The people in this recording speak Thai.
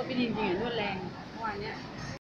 ไม่ดีจริงๆนวดแรงเมื่อวานเนี้ย